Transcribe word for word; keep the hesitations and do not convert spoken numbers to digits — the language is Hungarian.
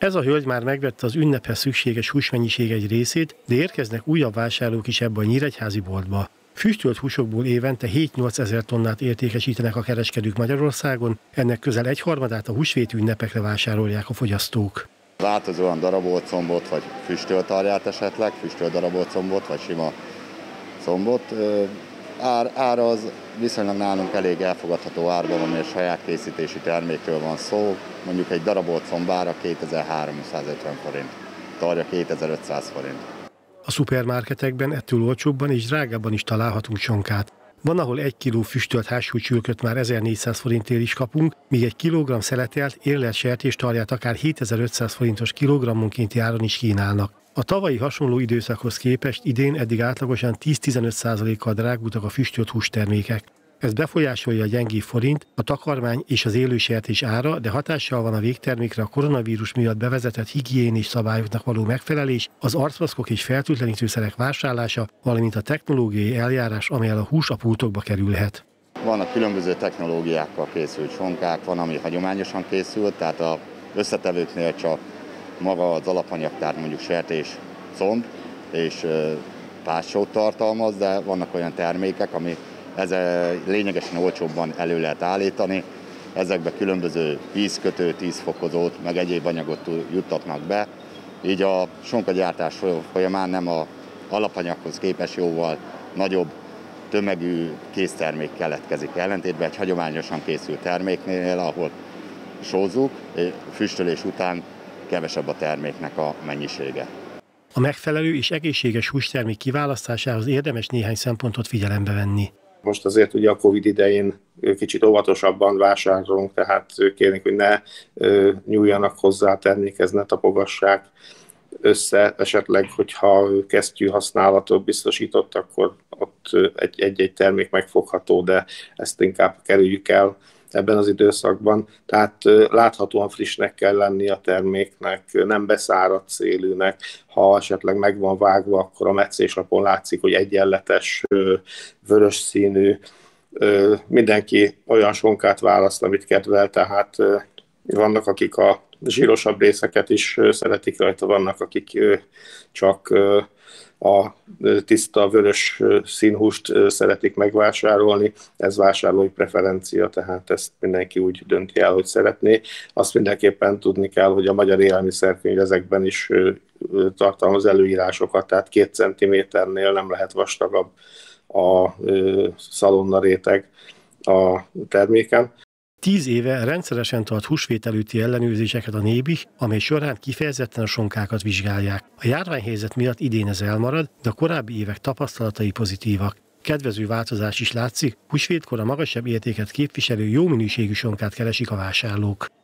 Ez a hölgy már megvette az ünnephez szükséges húsmennyiség egy részét, de érkeznek újabb vásárlók is ebbe a nyíregyházi boltba. Füstölt húsokból évente hét-nyolc ezer tonnát értékesítenek a kereskedők Magyarországon, ennek közel egyharmadát a húsvéti ünnepekre vásárolják a fogyasztók. Változóan darabolt combot, vagy füstölt arját esetleg, füstölt darabolt combot, vagy sima combot. Ár, ára az viszonylag nálunk elég elfogadható árban van, mert saját készítési termékről van szó. Mondjuk egy darabolt combára kétezer-háromszázötven forint, tarja kétezer-ötszáz forint. A szupermarketekben ettől olcsóbban és drágábban is találhatunk sonkát. Van, ahol egy kiló füstölt háshúscsülköt már ezernégyszáz forintért is kapunk, míg egy kilogramm szeletelt, érlelt sertéstarját akár hétezer-ötszáz forintos kilogrammonkénti áron is kínálnak. A tavalyi hasonló időszakhoz képest idén eddig átlagosan tíz-tizenöt százalékkal drágultak a füstölt hústermékek. Ez befolyásolja a gyengébb forint, a takarmány és az élősertés ára, de hatással van a végtermékre a koronavírus miatt bevezetett higiénis szabályoknak való megfelelés, az arcmaszkok és fertőtlenítőszerek vásárlása, valamint a technológiai eljárás, amellyel a hús a pultokba kerülhet. Vannak különböző technológiákkal készült sonkák, van, ami hagyományosan készült, tehát az összetevőknél csak maga az alapanyagtár, mondjuk sertés, comb és pássót tartalmaz, de vannak olyan termékek, ami ez lényegesen olcsóbban elő lehet állítani. Ezekbe különböző vízkötő, tízfokozót, meg egyéb anyagot juttatnak be. Így a sonkagyártás folyamán nem az alapanyaghoz képest jóval nagyobb tömegű késztermék keletkezik. Ellentétben egy hagyományosan készült terméknél, ahol sózzuk, füstölés után kevesebb a terméknek a mennyisége. A megfelelő és egészséges hústermék kiválasztásához érdemes néhány szempontot figyelembe venni. Most azért ugye a Covid idején kicsit óvatosabban vásárolunk, tehát kérnék, hogy ne nyúljanak hozzá a termékhez, ne tapogassák össze. Esetleg, hogyha kesztyű használatot biztosított, akkor ott egy-egy termék megfogható, de ezt inkább kerüljük el ebben az időszakban. Tehát láthatóan frissnek kell lenni a terméknek, nem beszáradt szélűnek. Ha esetleg meg van vágva, akkor a metszéslapon látszik, hogy egyenletes, vörös színű. Mindenki olyan sonkát választ, amit kedvel, tehát vannak, akik a zsírosabb részeket is szeretik rajta, vannak, akik csak a tiszta vörös színhúst szeretik megvásárolni, ez vásárlói preferencia, tehát ezt mindenki úgy dönti el, hogy szeretné. Azt mindenképpen tudni kell, hogy a Magyar Élelmiszerkönyv ezekben is tartalmaz előírásokat, tehát két centiméternél nem lehet vastagabb a szalonna réteg a terméken. Tíz éve rendszeresen tart húsvét előtti ellenőrzéseket a Nébih, amely során kifejezetten a sonkákat vizsgálják. A járványhelyzet miatt idén ez elmarad, de a korábbi évek tapasztalatai pozitívak. Kedvező változás is látszik, húsvétkor a magasabb értéket képviselő jó minőségű sonkát keresik a vásárlók.